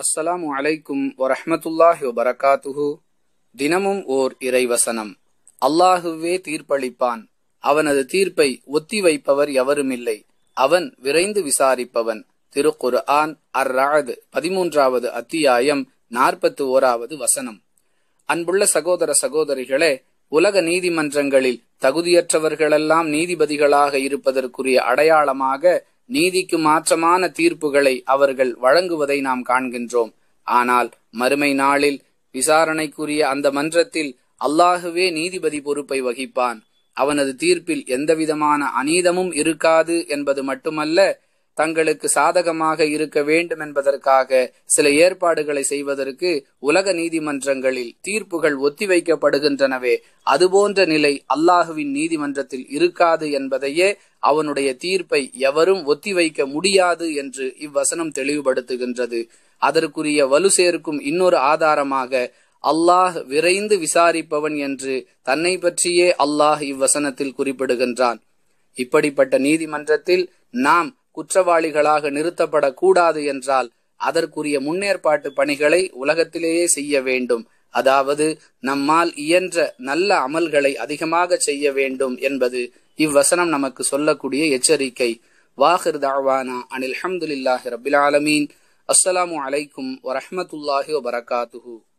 அஸ்ஸலாமு அலைக்கும் வரஹ்மத்துல்லாஹி வபரகாத்துஹு. தினமும் ஓர் இறைவசனம். அல்லாஹுவே தீர்ப்பளிப்பான், அவனது தீர்ப்பை ஒத்தி வைப்பவர் எவருமில்லை, அவன் விரைந்து விசாரிப்பவன். திருக்குர்ஆன் அர்-ரஅத் 13வது அத்தியாயம் 41வது வசனம். அன்புள்ள சகோதர சகோதரிகளே, உலக நீதிமன்றங்களில் தகுதியற்றவர்களெல்லாம் நீதிபதிகளாக இருப்பதற்குரிய அடையாளமாக நீதிக்கு மாற்றமான தீர்ப்புகளை அவர்கள் வழங்குவதை நாம் காண்கின்றோம். ஆனால் மறுமை நாளில் விசாரணைக்குரிய அந்த மன்றத்தில் அல்லாஹுவே நீதிபதி பொறுப்பை வகிப்பான். அவனது தீர்ப்பில் எந்தவிதமான அநீதமும் இருக்காது என்பது மட்டுமல்ல, தங்களுக்கு சாதகமாக இருக்க வேண்டும் என்பதற்காக சில ஏற்பாடுகளை செய்வதற்கு உலக நீதிமன்றங்களில் தீர்ப்புகள் ஒத்திவைக்கப்படுகின்றனவே, அதுபோன்ற நிலை அல்லாஹுவின் நீதிமன்றத்தில் இருக்காது என்பதையே அவனுடைய தீர்ப்பை எவரும் ஒத்திவைக்க முடியாது என்று இவ்வசனம் தெளிவுபடுத்துகின்றது. அதற்குரிய வலு சேர்க்கும் இன்னொரு ஆதாரமாக அல்லாஹ் விரைந்து விசாரிப்பவன் என்று தன்னை பற்றியே அல்லாஹ் இவ்வசனத்தில் குறிப்பிடுகின்றான். இப்படிப்பட்ட நீதிமன்றத்தில் நாம் குற்றவாளிகளாக நிறுத்தப்படக்கூடாது என்றால் அதற்குரிய முன்னேற்பாட்டு பணிகளை உலகத்திலேயே செய்ய வேண்டும். அதாவது நம்மால் இயன்ற நல்ல அமல்களை அதிகமாக செய்ய வேண்டும் என்பது இவ்வசனம் நமக்கு சொல்லக்கூடிய எச்சரிக்கை. வாஹிர் தஅவானா அனில் ஹம்துலில்லாஹி ரப்பில் ஆலமீன். அஸ்ஸலாமு அலைக்கும் வரஹ்மத்துல்லாஹி வபரகாத்துஹு.